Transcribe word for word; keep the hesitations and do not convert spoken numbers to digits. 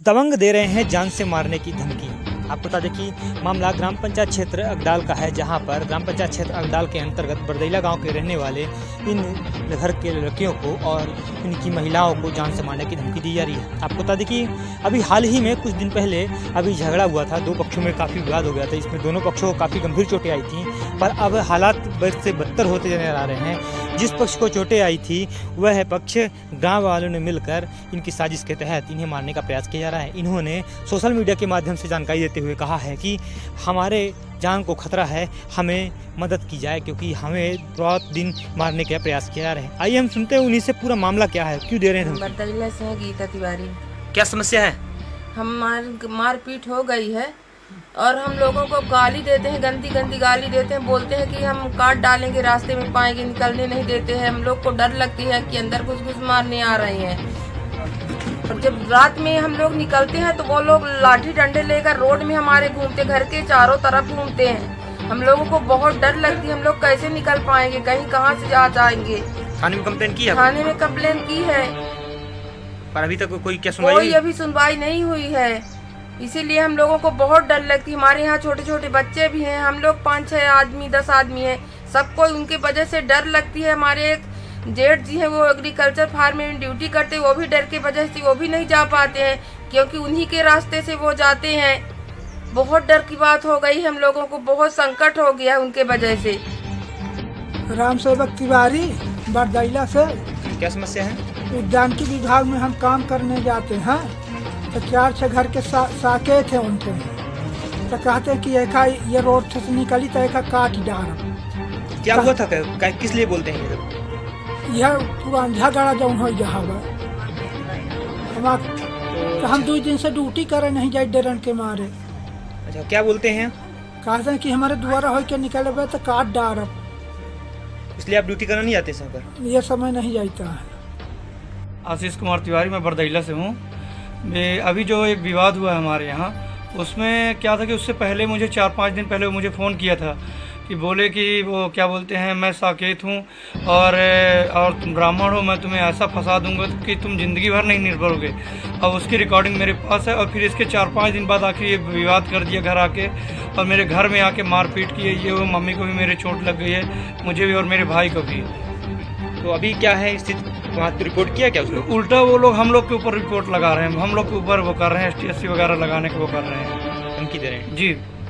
दबंग दे रहे हैं जान से मारने की धमकी। आपको बता दें कि मामला ग्राम पंचायत क्षेत्र अगदाल का है, जहां पर ग्राम पंचायत क्षेत्र अगदाल के अंतर्गत बरदैला गांव के रहने वाले इन घर के लड़कियों को और इनकी महिलाओं को जान से मारने की धमकी दी जा रही है। आपको बता दें कि अभी हाल ही में कुछ दिन पहले अभी झगड़ा हुआ था, दो पक्षों में काफ़ी विवाद हो गया था। इसमें दोनों पक्षों को काफ़ी गंभीर चोटें आई थी, पर अब हालात बद से बदतर होते नजर आ रहे हैं। जिस पक्ष को चोटें आई थी वह पक्ष गाँव वालों ने मिलकर इनकी साजिश के तहत इन्हें मारने का प्रयास किया जा रहा है। इन्होंने सोशल मीडिया के माध्यम से जानकारी देते हुए कहा है कि हमारे जान को खतरा है, हमें मदद की जाए क्योंकि हमें रात दिन मारने का प्रयास किया जा रहा है। आइए हम सुनते हैं उन्हीं से पूरा मामला क्या है, क्यों दे रहे हैं। बरदैला से है गीता तिवारी। क्या समस्या है? हमारी मारपीट हो गई है और हम लोगों को गाली देते हैं, गंदी गंदी गाली देते हैं, बोलते हैं कि हम काट डालेंगे, रास्ते में पाएंगे, निकलने नहीं देते हैं। हम लोग को डर लगती है कि अंदर घुस घुस मारने आ रहे हैं। और जब रात में हम लोग निकलते हैं तो वो लोग लाठी डंडे लेकर रोड में हमारे घूमते, घर के चारों तरफ घूमते हैं। हम लोगों को बहुत डर लगती है, हम लोग कैसे निकल पाएंगे, कहीं कहाँ से जा जाएंगे। थाने में कंप्लेन की है? थाने में कंप्लेन की है, पर अभी तक कोई क्या सुनवाई? कोई अभी सुनवाई नहीं हुई है। इसीलिए हम लोगों को बहुत डर लगती है। हमारे यहाँ छोटे छोटे बच्चे भी हैं, हम लोग पाँच छह आदमी दस आदमी हैं, सबको उनके वजह से डर लगती है। हमारे एक जेठ जी हैं, वो एग्रीकल्चर फार्म में ड्यूटी करते, वो भी डर के वजह से वो भी नहीं जा पाते हैं क्योंकि उन्हीं के रास्ते से वो जाते हैं। बहुत डर की बात हो गई, हम लोगों को बहुत संकट हो गया उनके वजह से। राम सेवक तिवारी, बरदैला से। क्या समस्या है? उद्यान की विभाग में हम काम करने जाते हैं तो चार छह घर के सा, साके थे उनके, तो कहते कि एका ये रोड से निकली तो एका काट डाल। क्या हुआ था? क्या, किस लिए बोलते हैं ये? यह पूरा झगड़ा जौन हो जहाँ हम तो हम दो दिन से ड्यूटी करे नहीं जाए डरन के मारे। अच्छा, क्या बोलते हैं? कहते हैं कि हमारे द्वारा हो के निकले तो काट डाल, इसलिए आप ड्यूटी करना नहीं आते सर? ये समय नहीं जाता है। आशीष कुमार तिवारी, मैं बरदैला से हूँ। मैं अभी जो एक विवाद हुआ है हमारे यहाँ, उसमें क्या था कि उससे पहले मुझे चार पाँच दिन पहले मुझे फ़ोन किया था कि बोले कि वो क्या बोलते हैं, मैं साकेत हूँ और और तुम ब्राह्मण हो, मैं तुम्हें ऐसा फंसा दूंगा कि तुम ज़िंदगी भर नहीं निर्भरोगे। अब उसकी रिकॉर्डिंग मेरे पास है। और फिर इसके चार पाँच दिन बाद आखिर ये विवाद कर दिया घर आके, और मेरे घर में आके मारपीट की है। ये वो मम्मी को भी मेरे चोट लग गई है, मुझे भी और मेरे भाई को भी। तो अभी क्या है स्थिति? वहाँ तो रिपोर्ट किया क्या उसने? उल्टा वो लोग हम लोग के ऊपर रिपोर्ट लगा रहे हैं, हम लोग के ऊपर वो कर रहे हैं, एस टी एस सी वगैरह लगाने को वो कर रहे हैं, धमकी दे रहे हैं जी।